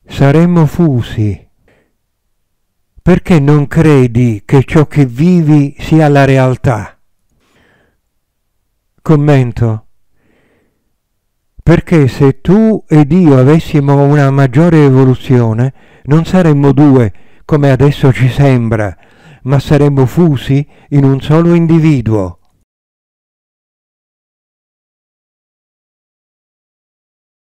saremmo fusi. Perché non credi che ciò che vivi sia la realtà? Commento. Perché se tu ed io avessimo una maggiore evoluzione, non saremmo due come adesso ci sembra, ma saremmo fusi in un solo individuo.